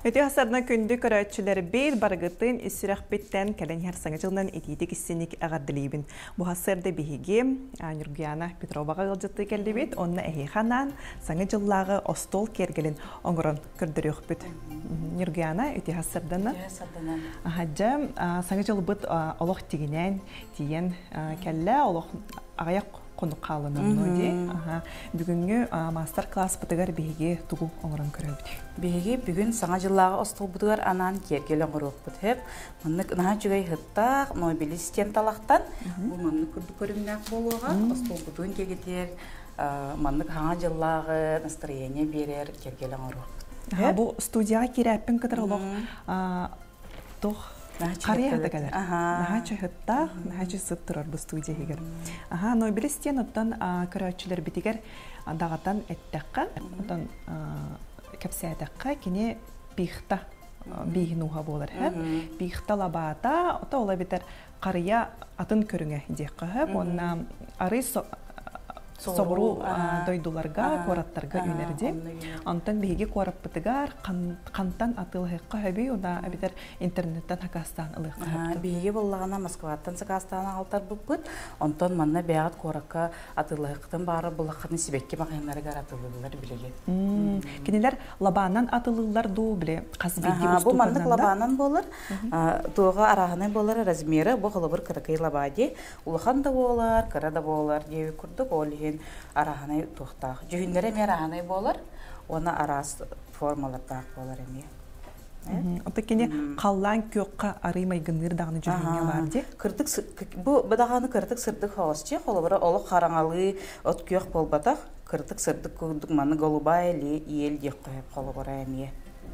Öte hasarına kündü köröççüleri bir bargıtın isiraq bitten kelen her sanıcılından etidik issinik ağardılıyın. Bu hasarda bihigi Nurgiyana Petrovağa gılcıttı geldi bit. Onna ehixanan sanıcıllağı ostol kergelin oңғырын kürdürüq bit. Nurgiyana öte hasardan. Hacca sanıcıl bit oloq tiginen tiyen kelle oloq ağayak konu qalının öde. Бүгүнгү мастер класс бутыгар биги тугу оңорон көрөбүт. Биги бүгүн саңа жыллага остол бутыгар анан кергеле оңорок бут хеп. Мыннык наа жүгөй хытта нобелистен талактан бу мынны күрдү көрүмнак болууга остол бутугун кегетер мыннык саңа жыллагы настроение берер кергеле оңорок. Бу студияга кирәппен кытырлык тох Карьерда келер. Нахачы хытта, нахачы сыттырар бу студия хигер. Нобелистен оттан көрөчүлөр битигер дагатан эттекка, оттан кепсиятакка кини бихта бигнуга болар. Бихта лабата, ота ола битер карыя атын көрүңө декка. Онна ары собру дойдуларга, кораттарга үнерди. Антан биги кораппытыгар кантан атылыгыкка хөбүй, ода абитер интернеттен хакастан ылыкка хөбді. Биги боллагана Москваттан сакастан алтар буппут. Антан манна бягат коракка атылыгыктан бары булакны сибекке магыннарга атылыгылар билеген. Кинилер лабанан атылыгылар ду биле казбиги усту. Бу маннык лабанан болар. Туга араганы болар размери бу кылыбыр кыркый лабади. Улахан да болар, кара да болар дип курдук олген араханы тухтак. Жүгүндөрө мен араханы болар. Она арас формалар так болар эми. Отакене каллан көккө арыймай гыныр дагыны жүргөнгө бар ди. Кырдык бу бадаганы кырдык сырдык хосчы, холобора олук караңалы от көк болбатак. Кырдык сырдык курдук маны голубай ел деп коюп холобора эми.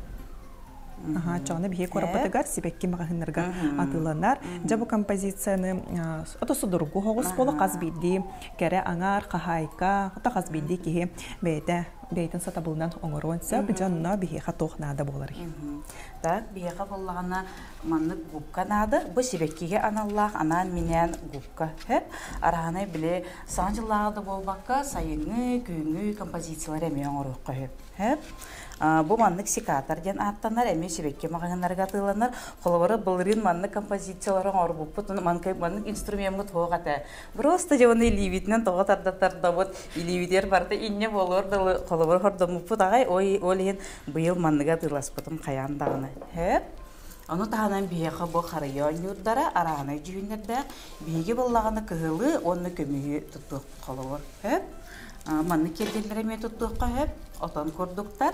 Чоны бие корапатыгар сибекки магынырга атыланар. Жабу композицияны отосу дургу хогус болу казбиди, кере аңар кахайка, ота казбиди кихи бейтин сатабылынан оңоруанса, бижанна бие хатохнада болар. Так, бие боллагана маннык губка нады. Бу сибеккиге аналлах, анан менен губка. Араханы биле санжылларды болбакка сайыны, күйүнгү композициялар эми оңорук коюп. Бу маннык секатор ден аттанар, эми сибекке магыннарга атыланар. Холобора былырын маннык композициялары оңорбуппут, маннык инструмент тоогата. Просто жеваны ливитнен тоогатардатарда вот ливитер барда инне болор да холобора хордомуппут агай ой олен быйыл манныга атыласпытым каяндагыны. Аны таанан бияга бу харыйон юрдара араны жүгүнөрдө биги боллаганы кыгылы, онны көмүгү туттук холобор. Маннык келгендер эме туттукка отон көрдүктөр.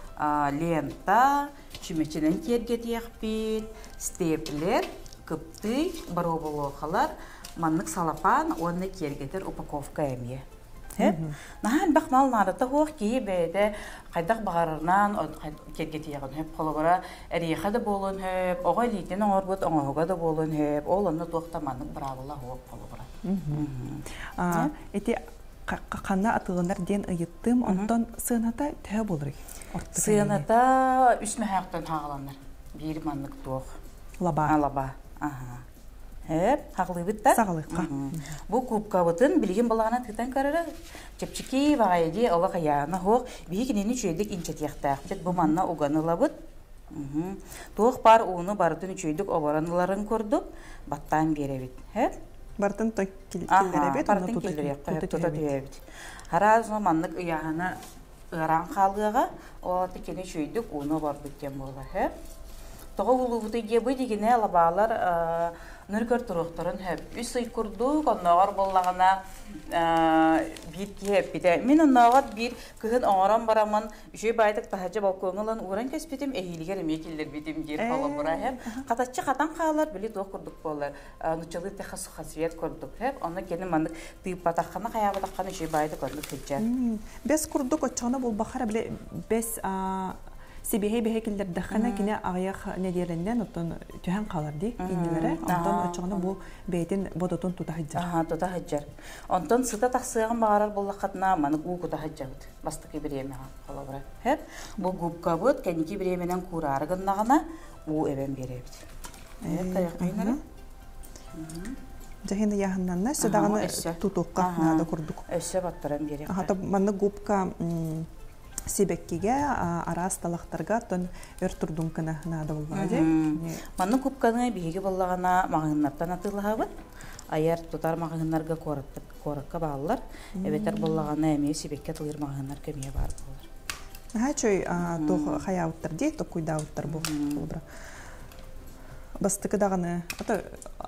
Лента, чүмеченен терге тиякпит, степлер, кыпты, бароболохалар, маннык салапан, онны кергетер упаковка эмие. Нахан бақмал нарыта хоқ кей бәйді қайдақ бағарынан керге тиягын хөп қолыбыра әрейқа да болын хөп, оғай лейтен оңыр бұд оңығыға да болын хөп, ол онны тоқтаманның бұрабыла хоқ қолыбыра. Эти қанна атылынар ден ұйыттым, онтан сыйната тәе болыры? Сыйната үсмі хаяқтан хағыланар. Bir маннык тоқ. Лаба. Хақлы бітті? Сағылыққа. Бұл кубка бұтын білген балағына тұқтан қарары. Чепчеке бағайды олық аяғына хоқ. Бейгінені чөйдік инчет яқтақ. Бұл манна ұғаныла бұт. Тоқ бар уыны бардың чөйдік обараныларын көрдік. Баттан бере бит. Бартын келдері бет, бартын келдері бет. Харазы маннык ұяғына ұран қалғыға, олаты кені шүйдік, оны бар бүттен болар. Тоғы ұлығыды ебі дегені лабалар нүркер тұрықтырын хөп. Үс үй күрдік, онағар болағына bir kep bide. Min onağat bir kıhın oğran baramın üçü baydık tahacı balkonundan uğran kespetim ehiliger emekiller bidim der falan bura hep. Katatçı katan қалар bili doğ kurduk bollar. Nuçalı texas xasiyet kurduk hep. Ona kenim mandık tıyıp bataqana qaya bataqana üçü baydık onu kılcan. Bes kurduk o çana bol baxara bile bes Sibihe behekiller daxana kine ayaq nederinden otun tühen qalardı inilere. Ondan açığını bu beytin bodotun tutahıccar. Aha tutahıccar. Ondan sıta taqsıyan bağırar bollaqatna manık u kutahıccar. Bastıqı bir yeme qalabıra. Hep bu gubka bud keniki bir yemenen kurarıgınlağına u eben berebdi. Evet tayaqaynara. Jahenda yahandanna sedağını tutuqqa nada kurduk. Össe battıran berek. Hatta manık gubka Себеккеге арас талақтарға тон өр турдун кына нада болбады. Манны купканы биһиге боллагана магыннардан атылабыт. Аяр тутар магыннарга коракка баалар. Эбетер боллагана эми себекке тылыр магыннар кемие бар болар. Чөй тох хаяуттар ди, тох куйдауттар бу болбра. Бастыкы даганы ата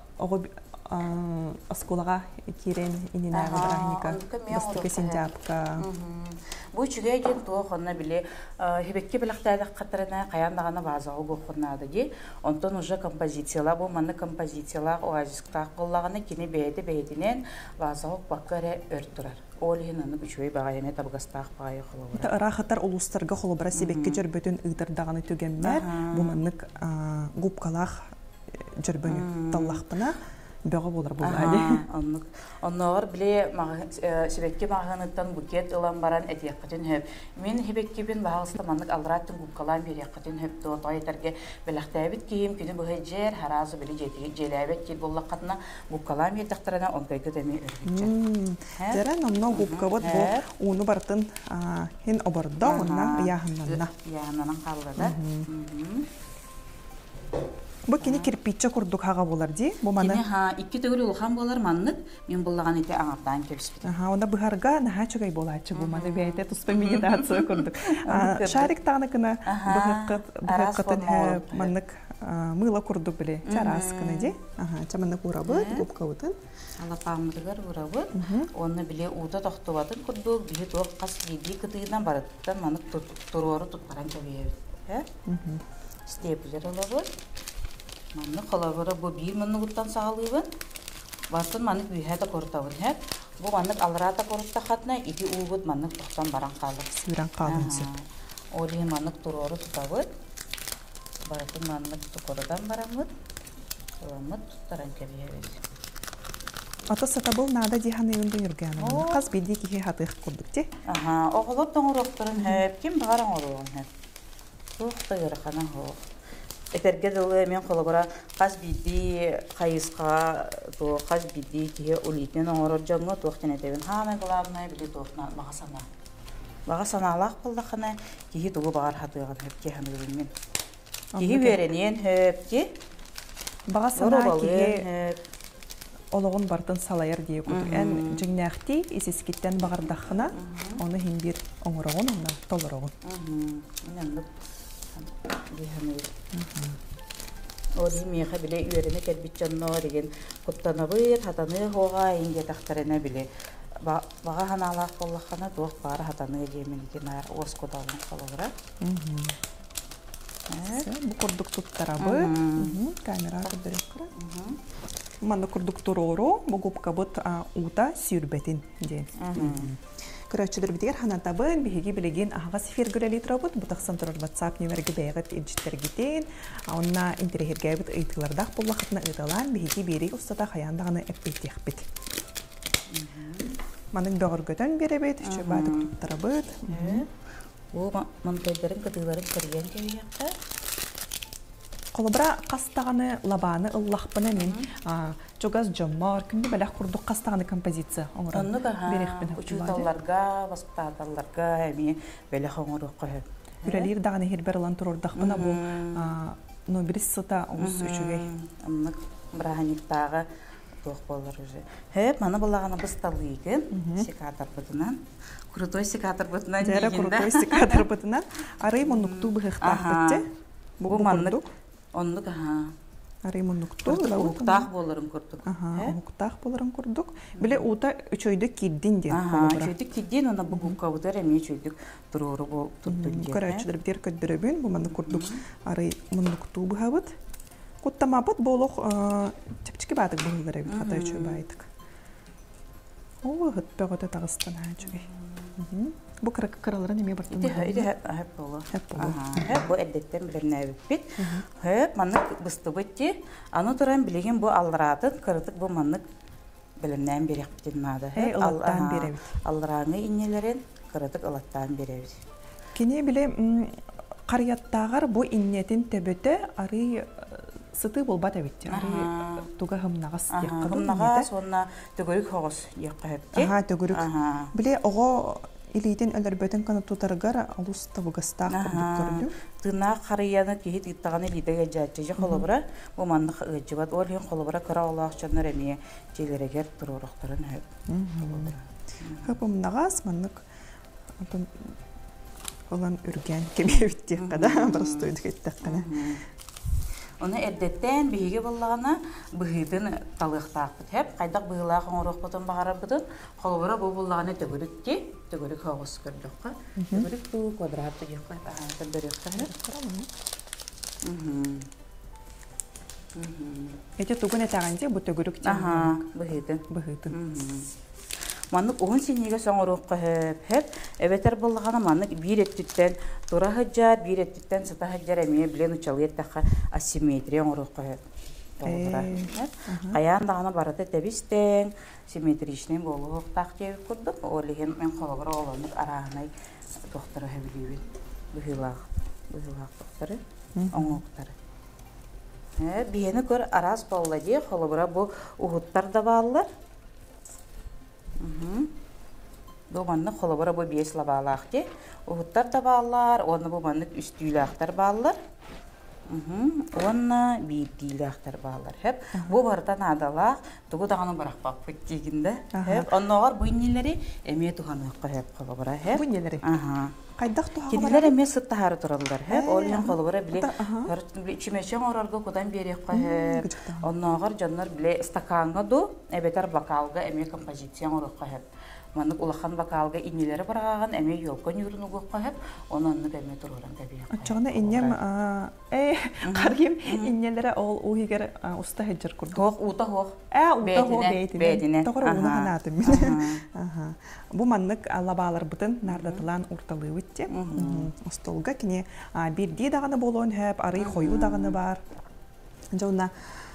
осколага кирен ининага драника. Бастыкы сентябрьга. Бу чүгэй ген туохонна биле хебекке билактайдак катарына каяндагана базагы бохоннады ди. Онтон уже композициялар бу манны композициялар оазистак боллаганы кини бейдинен базагы баккаре өртүрөр. Олинаны бүчөй багайме табгастак багай холобра. Та рахатар улустарга холобра себекке жөрбөтүн ыдырдаганы түгенмер. Бу маннык губкалах жөрбөнү таллахпына бөгө болар булады. Оннор биле себекке магыныттан букет ылан баран этияккатын хөп. Мен хебекке бен багыста маннык алраттын губкалан берияккатын хөп то тойтерге белактабит кийим күнү бу жер харазы биле жетиге желебет кил боллаккатына губкалан бердактарына онкайга деми өрүчү. Дерен онно губкабот бу уну бартын хин обордо онна яханнана. Яханнан калды. Бу кини кирпичче курдук хага болар ди. Бу маны. Икки төгүл улхан болар маннык. Мен буллаган ите аңартан кепсит. Онда быхарга наха чугай болачы бу маны бейте туспа медитация курдук. Шарик тагыныкына быхаккатын маннык мыла курдук биле. Чараскыны ди. Чаманнык урабы, губкабытын. Алапамдыгар урабы. Онны биле уда токтубатын курдук. Биле ток кас биди кытыйдан барыттан маннык турору тутпаран чабыйбыт. Степлер олабы. Манны колабыра бу бир манны гуттан сагалыбын. Бартын манны бүйһәдә кортабын һәп. Бу манны алрата корта хатна ити угут манны токтан баран калды. Сүрән калын сеп. Оли манны турору тутабыт. Бартын манны тукордан барамыт. Ламыт таран кебиябез. Ата сатабыл нада диханы юнда йөргән. Каз биди ки хатык курдук ти. Оголоп тоңуроктырын һәп ким баран олган һәп. Тохта ярхана хо. Этерге дылы мен колобора каз биди кайыска то каз биди ки улитен оңорор жаңга тохтен этебин. Хана главное биди тохна багасана. Багасана алак булдакана ки тугу багар хатыган һәп ки ханы мен. Ки беренен һәп ки багасана ки ологон бартын салайыр дие курдук. Эн жиңнахти исискиттен багардахына оны хин бир оңорогон онна толорогон. Оди меха биле үйренме келбитчанно деген куттанабыт хатаны хога инге тахтарына биле бага ханалак боллахана туак бары хатаны жемин деген оскодалын калыбыра. Бу курдук туттарабы. Камера көрдүрөк. Манны курдук турору бу губкабыт ута сүйрбетин ден. Көрәчүлөр битер ханатабын биһиги билеген ага сифер гөлелитрабыт бу таксан турар WhatsApp номерге бәйгәт илҗиттергитен онна интерьерге бит ыйтылардак буллахтына ыйталан биһиги бери устата хаяндагыны эппетехбит. Манын бөгөргөтөн беребет чөбадык туттарабыт. Бу монтайдарын кытыларын кырган кебиякка. Колобра кастаганы лабаны ыллахпына мен чогаз жоммар күндө белек курдук кастаганы композиция оңорон. Берехпин учуталарга, воспитаторларга эми белек оңорок коет. Үрелер даганы херберлан турурдакпына бу номер сыта ус үчүгө. Амны браганиктагы тох болор уже. Хеп мана буллаганы бысталыгы секатор бутунан. Крутой секатор бутунан дегенде. Крутой секатор бутунан арый монукту быхтак битте. Бу маннык оннук Аримонукту уктах болорун курдук. Уктах болорун курдук. Биле ута үчөйдүк киддин ден. Үчөйдүк киддин она бугукка бутар эми үчөйдүк туруру бол туттун ден. Көрөчүлөр бир көддөрөбүн бу маны курдук. Аримонукту бухабыт. Куттамабыт болук чепчики бадык булдыры бит хата үчөй байтык. О, хытпагыта тагыстан ачыгы. Бу кыраларын эме бартын. Иде хеп боло. Бу эддеттен билерне бит. Хеп маннык быстыбытти. Аны туран билеген бу алратын кырдык бу маннык билернен берек битин нада. Аллаттан беребит. Алраны иннелерин кырдык алаттан беребит. Кене биле карыяттагар бу иннетин төбөтө ары сыты болбат эбит. Ары туга хымнагас яккан. Хымнагас онна төгөрүк хогос якка хепти. Төгөрүк. Биле ого илитин өлөрбөтөн кана тутаргар алус табыгастаак көрдү. Тына карыяны кихит иттаганы лидеге жаачы холобра, бу маннык ыжыбат ол ген холобра кара алакчанар эме желерегер турурактарын хөп. Хөпүмнагас маннык olan үрген кебебитти када просто үдгеттек кана. Оны эрдеттен биһиге буллагана быһыдын талыктаакпыт хеп кайдак быылаак оңорокпутун багарабытын холобора бу буллаганы төгүрүкти төгүрүк хогус көрдөкка төгүрүк бу квадрат жакка көрдөрөкка Эти тугуне таганде бу төгүрүк быһыдын Маннык уһун синеге соңорукка хеп эбетер буллагана маннык бир эттиттен тура хаҗар бир эттиттен сата хаҗар эме билен учалыйт таха асимметрия оңорукка хеп. Каян дагына барата тебистен симметричный болук тахтеп курдук. Олеген мен холобра олонук арагынай доктора хебилибин. Быһылак докторы оңоктары. Биени көр арас боллади холобра бу ухуттар да баалар. Бу манны холобора бу бес лабалаакти. Ухуттар да баалар, оны бу манны үстүйлактар баалар. Онна бийтилактар баалар. Хеп бу бартан адалак, тугу даганы баракпак петтигинде. Хеп онногор бу иннелери эме туханыкка хеп холобора хеп. Бу иннелери. Кайдак тухага. Кедилер эме сыттахары туралдар. Хеп олен холобора биле чимечен орорго кудан берекка хеп. Онногор жаннар биле стаканга ду, эбетер бокалга эме композиция орокка хеп. Маннык улахан бокалга иннелери бараган эме ёлкон юрунугукка хеп, ононны эме туруран табия. Ачагына иннем каргым иннелери ол уйгер уста хеджер курду. Хох ута хох. Ута хох бейтине. Тогора уна ханатым мен. Бу маннык лабалар бутын нардатылан урталыы үтте. Остолга кини бир ди даганы болон хеп, ары хою даганы бар. Жона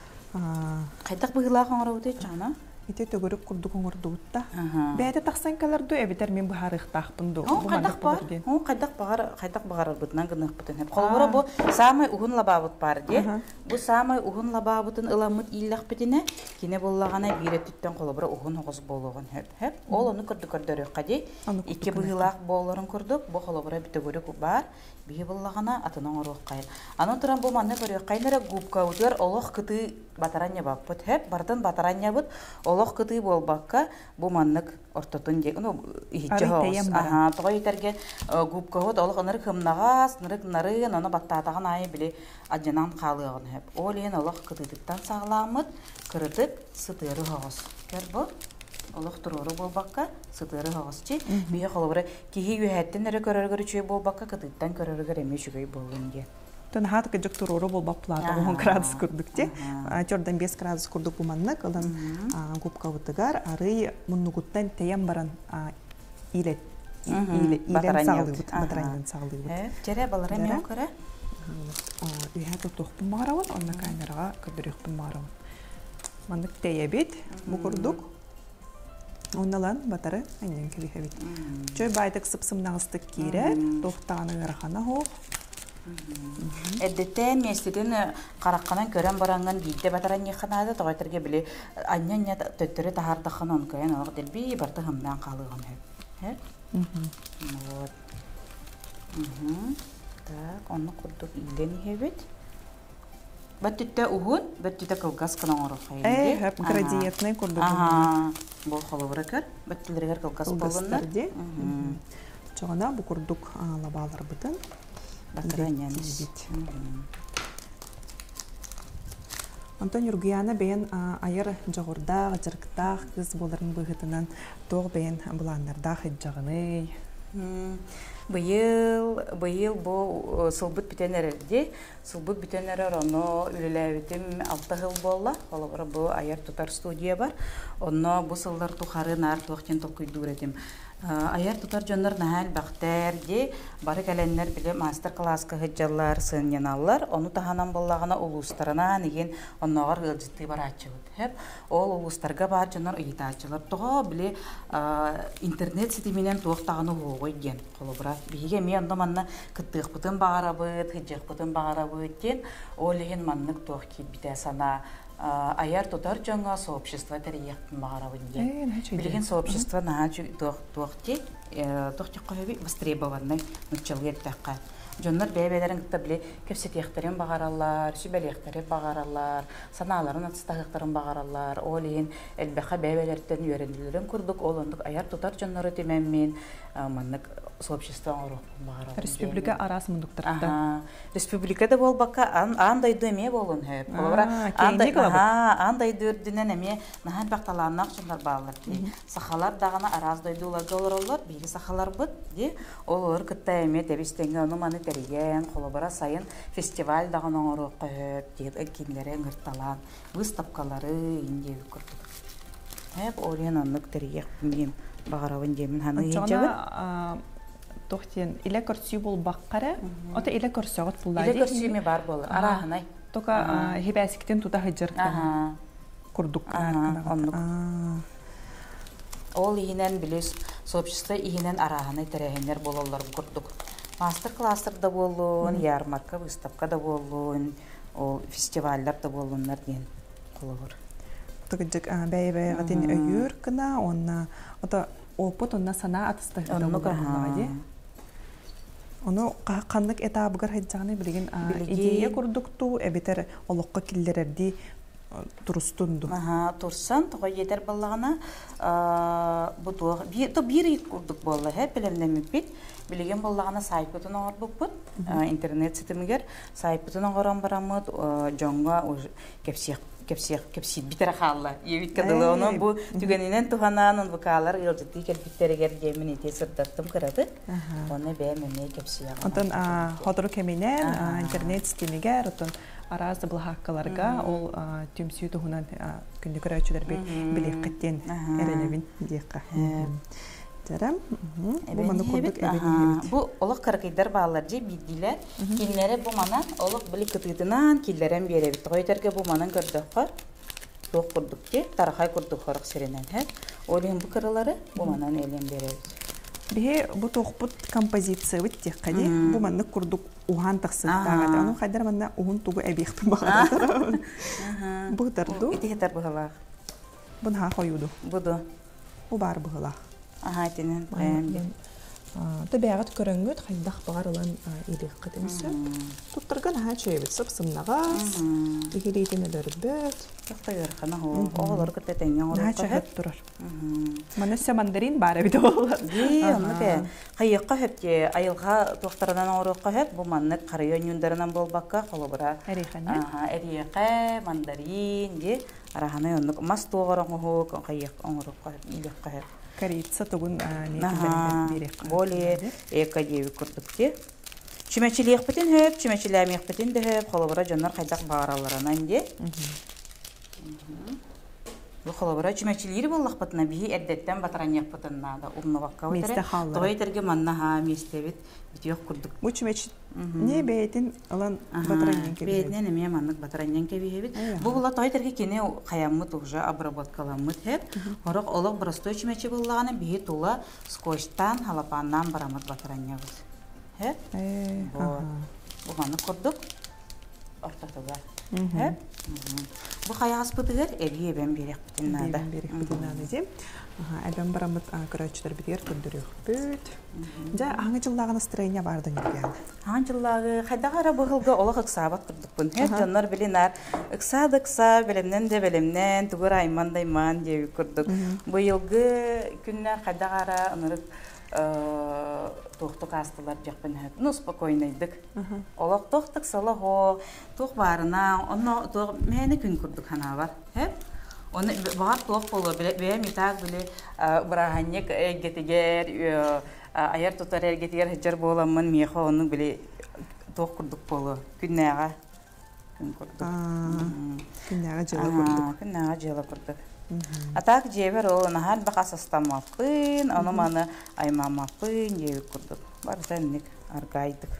кайдак быгылаа коңорубут жана. Ите төгөрүк курдук оңордуутта. Бәйте таксан каларду эбитер мен бу харыктакпынду. Кайдак багар бутнан гынык бутын хеп. Холбора бу самый угун лабабут бар ди. Бу самый угун лабабутын ыламыт иллак битине кине боллагана биреттен холбора угун огыз болгон хеп. Ол аны көрдөрөк кади. Икки быгылак болларын көрдүк. Бу холбора битөгөрүк бар. Бие боллагана атынан орок кайын. Аны туран бу манны көрөк кайнара губка удер олох кыты батарanya баппыт хеп. Бартын батарanya бут олох кыты болбакка бу маннык ортотун де. Ихичохос. Тогой терге губка хот олох ныры хымнагас, нырын аны баттатаган айы биле аджанан калыгын хеп. Олен олох кытыдыктан сагламыт, кырытып сытыры хогос. Кербо олох туруру болбакка сытыры хогосчи. Бие холобра кихи үйәттен ныры көрөргөр чүй болбакка кытыттан көрөргөр эме шүгөй болгон де. Тон хат кыжык туруру болбак плата 10 градус курдукте. Атёрдан 5 градус курдук бу маннык, алдан губка утыгар, ары муннугуттан тейем баран илет. Илен сагылыбыт, батараньян сагылыбыт. Жере балар эме көрө? Үйәтө тохпун магарабын, онна камерага көрдөрөкпүн магарабын. Маннык тейебит, бу курдук. Онналан батары айнен кебихебит. Чөй байтык сыпсымнагыстык кире, тохтаганы гарахана хох. Эддеттен местеден каракканан көрөн баранган бийде батаран яханады тогайтерге биле аннья төттөрү тахардахын онкаян алак делби барты хымнан калыгын хеп. Вот. Так, онны курдук илден хебит. Баттитте угун, баттитте кылгас кына орох хайын. Хеп градиентный курдук. Бул холобракер, баттилергер кылгас болгондар. Чогана бу курдук лабалар бытын. Батараньянс. Антон Юргияна бен айыр жагырда, жыркта, кыз боларын быгытынан тог бен буланнарда хыджагыны. Быйыл бу сылбыт битенерде, сылбыт битенерер оно үлеләбитим 6 жыл болла. Холобра бу айыр тутар студия бар. Онно бу сылдар тухары нар туктен токуйдур этим. Аяр тутар жоннор нахал бактер де бары каленнер биле мастер-класска хыджаллар сыньяналлар. Ону таханан боллагана улустарына неген онногор гылжытты барачыбыт. Хеп ол улустарга бар жоннор ыйтачылар. Тога биле интернет ситименен туактаганы хогой ген. Холобра биге мен онда манна кыттык бутын багарабыт, хыджык бутын багарабыт ден. Ол еген маннык туак кибите сана аяр тутар жаңа сообщество терияқтын бағаравын билеген сообщество наға туақти қойби востребованный нүтчелгер таққа жоннар бәйбәлерін кітабле кепсетияқтарын бағаралар, сүбәлияқтарын бағаралар, саналарын атыстағықтарын бағаралар, олейін әлбәқа бәйбәлерден үйеренділерін күрдік, олындық аяр тутар жоннары темәммен маннық сообщество оруқпын бағаралар. Республика арасы мұндықтырды. Республикада бол баққа андайды әме болын хөп. Андайды өрдінен әме нағын бақталанақ жондар бағалар. Сақалар дағына араздайды оларға олар, бейгі сақалар бұд, ол олар күтті әме тәбістенге оны маны тәреген, қолыбыра сайын фестиваль дағын оңыры қөп, кейінлері ғыртталан, выставкалары индегі күрдік. Әп, олен онлық тәрегек білмейм бағарауын демін ханы еңжеуін. Тоқтен, илі көрсі бол баққары, ота илі көрсі оғыт бұллайды? Илі көрсі ме бар болыр, арағынай. Тоқа хебәсіктен тута хыджыр күрдік. Ол иінен білес, сообщество иінен арағынай тәрегендер болалар күрдік. Мастер-кластер да болуын, ярмарка, выставка да болуын, фестивальдар да болуынлар ден қолығыр. Тоғыджық бәй-бәй ғаден өйір күна, опыт онна сана атыстағыда болуынлағады. Оны қандық этабығыр хайджағыны білген идея күрдікту, әбетер олыққа келдерерді тұрыстынду. Тұрсан, тұға етер балағына бір ет күрдік болы, білімнен мүппет. Білеген болағына сайпытын оғыр бұппыт, интернет сетімігер сайпытын оғыран барамыд, жоңға кепсиет бітір қалла. Ебет кәділі оны бұл түгенінен тұғанан он бұқалар үлжетті келбеттерігер жемін ете сұрдаттым кірады. Оны бәйміне кепсияға. Онтан қодыру кәмейнен интернет сетімігер, аразды бұл хаққаларға ол түмсүй тұғынан күнді көрәучілер білек қыттен әрелевін дейққа. Жарам, бұл маны көрдік әбенебет. Бұл олық қырқидар бағалар же бидділер. Келінері бұл манан олық білі күтігітінан келдерен беребет. Қойтерге бұл манан көрдіққа тоқ көрдік де, тарақай көрдік қорық серенен. Олың бұл қырылары бұл манан әлен беребет. Бе бұл тоқпұт композиция өттек қаде, бұл манны көрдік уған тақсықтағады. Оның қайдар манна уғын тұғы әбеқті бағалар. Бұғдарду? Етекетер бұғалақ. Бұн ха қойуду? Бұды. Бұл бар бұғалақ. Тенен бәйім. Бәғат көріңгөт қайдақ бағар олан елек қытымсы. Тұттырған чөйбет сып-сымнаға, егелейтен өлір бөт. Тұқта көрқана оғылыр күттетенген орыққа хөп тұрар. Манысы мандарин бары біді олар. Қайыққа хөпте айылға тоқтарынан орыққа хөп, бұл манны қарайон юндарынан бол баққа қолы бұра. Әрейқі, мандарин, араханы онлық мас тоғырын қайық оңырыққа хөп. Корица тұғын некілерін берек. Боле эка деуі күрдікте. Чүмәчілі еқпетін хөп, чүмәчілі әмі еқпетін де хөп, қолыбыра жонлар қайдақ бағараларынан де. Бұл қолыбыра чүмәчілері боллақ бұтына бейі әрдеттен батыран еқпітінна да ұлны баққа өтірі. Тұғай терге маннаға местебет бітеуік күрдік. Бұл чүмәчі не бәйтін ұлан батыраннен кебе? Бәйтінен әме маннық батыраннен кебе. Бұл бұла тұғай терге кене қаямыт ұғжа обработкаламыт хеп. Орық олық бұрыстой чүмәчі болағаны бейі тұла скотчтан, халапаннан барамыт батыранне бұз. Бұл маннық күрдік. Ортатыға. Бұл қаяғыз бұтығыр әбе әбен берек бұтыннады. Әбен берек бұтыннады дем. Әбен барамыт көрәтшілер бітер күндірек бүт. Жа, аңы жыллағы настроения бардың ерген? Аңы жыллағы қайдағара бұғылға олық ұқсабат күрдікпін. Жонлар білінар, ұқсады-ұқса, білімнен де білімнен, түгір айман-дайман деуі күрдік. Бұйылғы күннер қайдағара ұнырық тоқтық астылар жақпын әп. Ну, спокойнайдық. Олық тоқтық салы ғо, тоқ барына, мәні күн күрдік хана бар. Оны бағар тоқ болу, бәйім итақ білі бұрағанек әйгетігер, аяр тұтар әйгетігер хеджер боламын, меқі оның білі тоқ күрдік болу. Күннәға күн күрдік. Күннәға жылы күрдік. Күннәға жылы күрдік. Атақ жебер ол нахар бақа састамапын, оны маны аймамапын жебі күрдік. Барзанник аргайдық.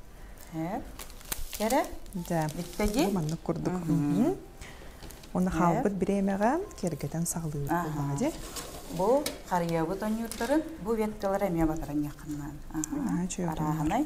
Кәрі? Биттеге? Манны күрдік. Оны қалбыт біремеға кергеден сағылығы болмады. Бұл қариябыт онюрттарын, бұл веткалар әме батыран яқыннан. Арағынай.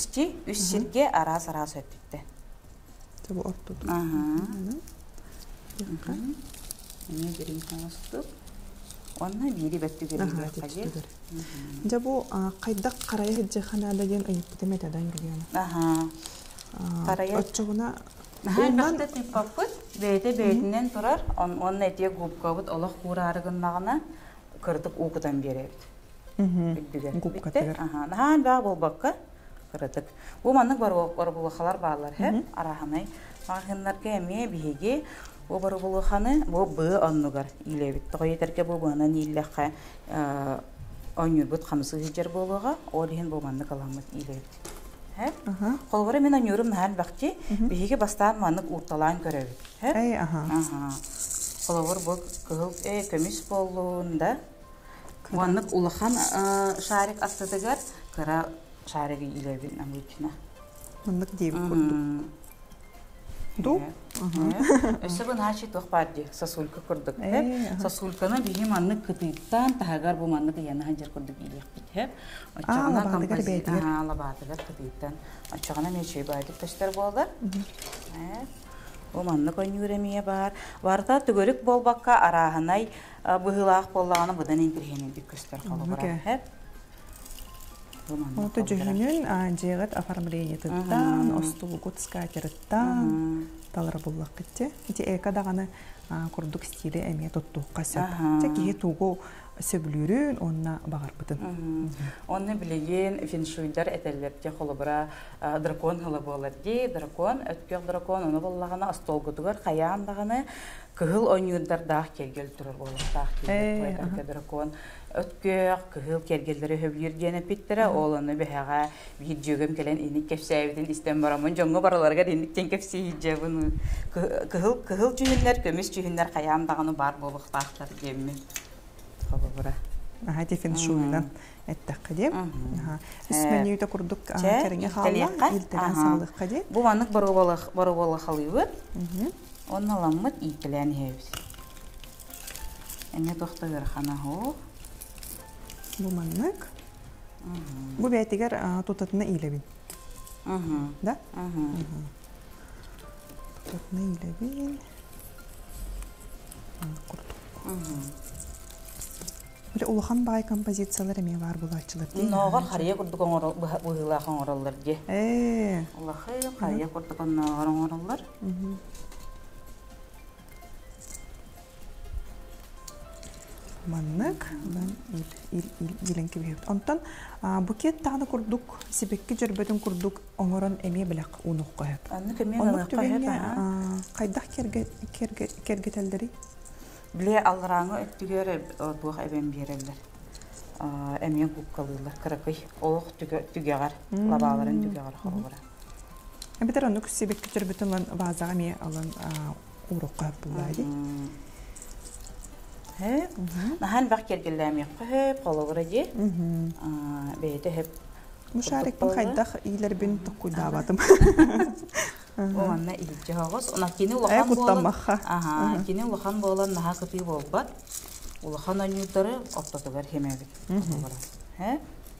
Үссерге арас-арас өттікті. Бұл ортуды. Ini birin konstuk. Онна бири бәтті көрейді қажет. Жа бұл қайдақ қарайы хеджі қанада ден ұйыппыты мәтадан көрген. Қарайы. Отчығына... Бәқті типпаппыт, бәйтінен тұрар, оның әтие губқа бұд, олық құрарығыннағына кірдік уқыдан береді. Губқа тегір. Нахан бәқ бұл баққа кірдік. Бұл манның бар бұлықалар бағалар, араханай. Мағынларға әме бейге Бу бары булуханы, бу бы аннугар илебит. Тойтерке бу бана нилләхә онюр бут хамсы җир булуга, олиһен бу манны каламыт илебит. Һә? Колбары мен онюрым нәһәл бакчы, биһиге бастан манны урталан көрәбит. Һә? Колбар бу кыл көмис болуында. Манны улахан шарик астыдыгар, кара шариги илебит намычна. Манны дип курдук. Ду? Өсөбүн хачи тох барды, сосулька курдук. Сосулканы биһи манны кытыйттан тагар бу манны яна хажыр курдук илек бит. Ачагына композитор алабатылар кытыйттан. Ачагына мечей байды таштар болду. Бу манны конюремие бар. Барда түгөрүк болбакка араханай быгылак боллаганы будан интерхенин бик көстөр калып бара. Ота жүхінен жегет оформление тұттан, остулугут скатеріттан, талар боллақ кетті. Эти экадағаны құрдық стилі әме тұттуққа сөп. Тәкеге туғу сөбілерін, онына бағар бұтын. Оны білеген феншуйдар әтәлерде қолы бұра дракон ғылы болар де, дракон, өткек дракон, оны боллағаны остолгутығар, қаяндағаны кығыл ойнуындар дақ кергел тұрыр болар, дақ кергел дракон. Ötkök, kıhıl kergelleri höbülürgene pittere, oğlanı behaga bir jögüm kelen inik kefsayevdin istem baramın, jonga baralarga dinlikten kefsayıcı bunu. Kıhıl cühünler, kömüs cühünler kayandağını bar boluk tağlar gemmi. Kaba bura. Hadi fin şuydan ettik kadim. İsmeni de kurduk kerenge xalla, iltilen sağlık kadim. Bu manık barobalı xalıyı. Onun alamıt iltilen hevs. Ene toxta verxana ho. Bu manlık. Bu beytiger tutatına ilebin. Da? Tutatına ilebin. Böyle ulahan bay kompozisiyaları mı var bu açılır değil mi? Noğar xariye kurduk bu hılağın orallar diye. Ulahı xariye kurduk noğarın orallar. Manlık, ben ilen gibi yaptım. Ondan buket tağda kurduk, sebekki cürbeden kurduk, onuran emeğe bilek unuq koyup. Anlık emeğe unuq koyup. Kaydak kergetelleri? Bile alırağını öktügeri otuğ eben bererler. Emeğe gupkalırlar, kırıkıy. Oğuq tügeğer, labaların tügeğer xalbara. Beter onuk sebekki cürbeden vazağı emeğe alan unuq koyup bulaydı. Hep, nahan bak kergelem yapı hep kalıvır diye, beyde hep. Müşarek ben kaydak iyiler ben tukuydavatım. O anne iyice havas, ona kini ulahan boğulan. Kini ulahan boğulan naha kıtı bolbat, ulahan anüyutları optatılar hemedik. Hep.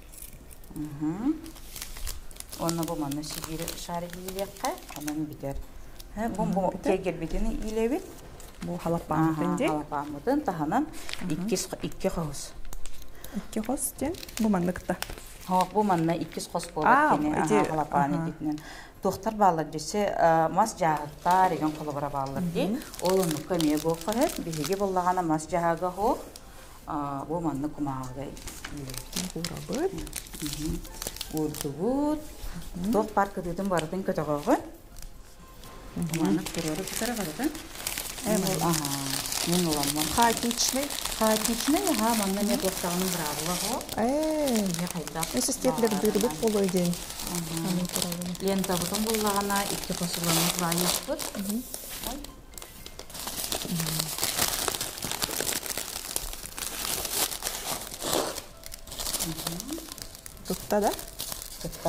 Ona bu manna şigiri şarkıyı yakka, onun biter. Bu kergel bitini ilevit. Bu halapamıdın değil? Halapamıdın, tahanan iki xos. İki xos değil? Bu manlıkta? Bu manna iki xos bolar kene halapamı ditinen. Toxtar bağlar dese, mas jağıttar egen kolabara bağlar diye. Olunu kamiye boğar hep, bihege bollağana mas jağıga hoğ. Bu manna kumağa da Urabıd. Urdugut. Tox parkı dedim bardın kötüğü. Bu manna kurarı bitara bardın. Evet. Ne olamam. Хатичный, манна не тоқтағының бірағылы ғо. Сестерлер дұрбыт болу еден. Лента бұтын болағына ikki қосылымыз байыз бұд. Тұтта да? Тұтта.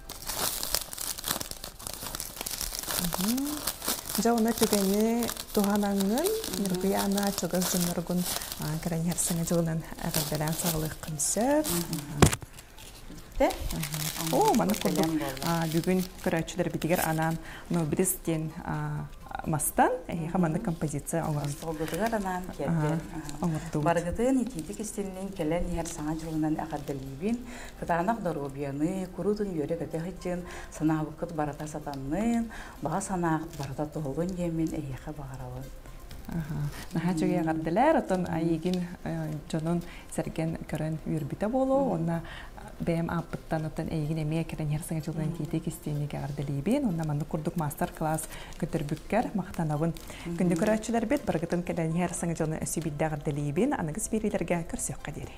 Жауна түгені туғанаңын, нұрғияна чоғыз жынырғын кірен ерсіңі жылынан әғырдалан сағылық қымсып. киһитте. О, маны курдук бүгүн көрөчүлөр битигер анан Нобелистен мастан хаманы композиция оңордугар анан келген. Баргытын ититик истеннен келен яр саңа жылынан акадалибин кытанак доробияны курутун йөрө көтөһүчүн санаабыкыт барата сатаннын бага санаак барата толгон жемин эйеха багарабын. Нахачуге гардылар отон айгин жонун серген көрөн үрбүтө болу онна бэм апыттан отон эйгин эмие керен ярсыңа жылдан тийтек истейниге гардылибин онна манды курдук мастер класс көтөрбүккер мактанабын күндү көрөчүлөр бет баргытын керен ярсыңа жылдан өсүбидде гардылибин аныгыс берилерге көрсөккө дери.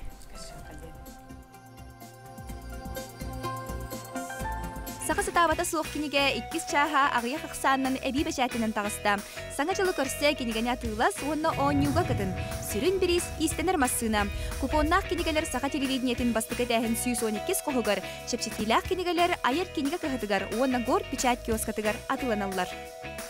Сақасы табата суық кенеге 2 чаха ағыя қақсанын әбей бәшәтінен тағыста. Саңа жылы көрсе кенегені атылас, онына оңюға кытын. Сүрін біріз истенер массына. Купоннақ кенегелер сақа телевидениетін бастықы дәхін сүйіс 12 қоғығыр. Шепшетилақ кенегелер айыр кенеге кығытығар, онына гор печать киоскатығар атыланалар.